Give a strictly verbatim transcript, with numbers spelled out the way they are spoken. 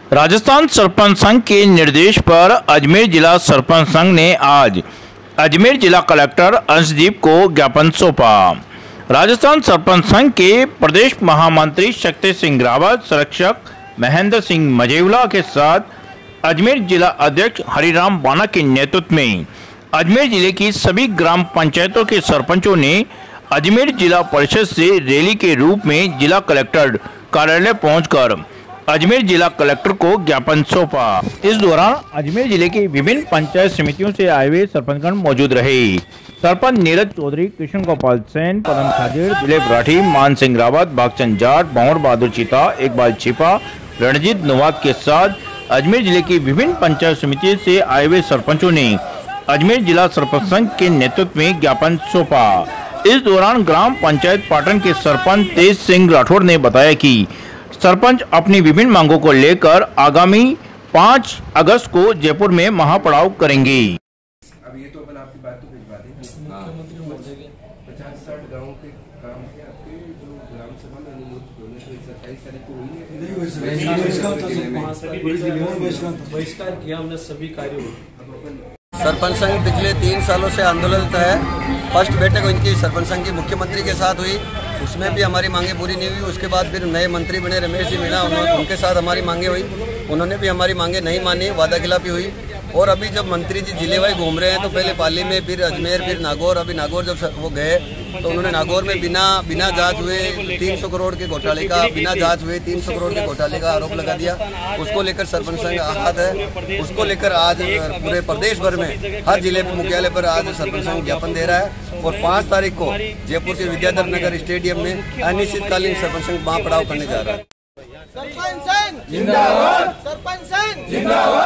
राजस्थान सरपंच संघ के निर्देश पर अजमेर जिला सरपंच संघ ने आज अजमेर जिला कलेक्टर अंशदीप को ज्ञापन सौंपा। राजस्थान सरपंच संघ के प्रदेश महामंत्री शक्ति सिंह रावत, संरक्षक महेंद्र सिंह मजेवला के साथ अजमेर जिला अध्यक्ष हरिराम बाना के नेतृत्व में अजमेर जिले की सभी ग्राम पंचायतों के सरपंचों ने अजमेर जिला परिषद से रैली के रूप में जिला कलेक्टर कार्यालय पहुंचकर अजमेर जिला कलेक्टर को ज्ञापन सौंपा। इस दौरान अजमेर जिले की विभिन्न पंचायत समितियों से आए हुए सरपंचगण मौजूद रहे। सरपंच नीरज चौधरी, कृष्ण गोपाल सेन, पदम खाजेड़, दिलीप राठी, मान सिंह रावत, भागचंद जाट, भंवर बहादुर चीता, इकबाल छिपा, रणजीत नवाद के साथ अजमेर जिले की विभिन्न पंचायत समितियों से आए हुए सरपंचों ने अजमेर जिला सरपंच संघ के नेतृत्व में ज्ञापन सौंपा। इस दौरान ग्राम पंचायत पाटन के सरपंच तेज सिंह राठौड़ ने बताया कि सरपंच अपनी विभिन्न मांगों को लेकर आगामी पाँच अगस्त को जयपुर में महापड़ाव करेंगे। अब ये तो अपन आपकी बात तो भिजवा देंगे। मुख्यमंत्री महोदय के पचास साठ गाँव के काम के आपके जो ग्राम सभा में अनुमोदित होने तो सत्ताईस तारीख को हुई है। बहिष्कार किया हमने सभी कार्यों। सरपंच संघ पिछले तीन सालों से आंदोलनरत है। फर्स्ट बैठक इनकी सरपंच संघ की मुख्यमंत्री के साथ हुई, उसमें भी हमारी मांगे पूरी नहीं हुई। उसके बाद फिर नए मंत्री बने रमेश जी मीणा, उनके साथ हमारी मांगे हुई, उन्होंने भी हमारी मांगे नहीं मानी, वादा खिलाफी हुई। और अभी जब मंत्री जी जिले वाई घूम रहे हैं तो पहले पाली में, फिर अजमेर, फिर नागौर। अभी नागौर जब वो गए तो उन्होंने नागौर में बिना बिना जांच हुए तीन सौ करोड़ के घोटाले का बिना जांच हुए तीन सौ करोड़ के घोटाले का आरोप लगा दिया। उसको लेकर सरपंच संघ आहत है। उसको लेकर आज पूरे प्रदेश भर में हर जिले मुख्यालय पर आज सरपंच संघ ज्ञापन दे रहा है। और पाँच तारीख को जयपुर के विद्याधर नगर स्टेडियम में अनिश्चितकालीन सरपंच संघ महापड़ाव करने जा रहा है। सरपंच संघ जिंदाबाद, सरपंच संघ जिंदाबाद।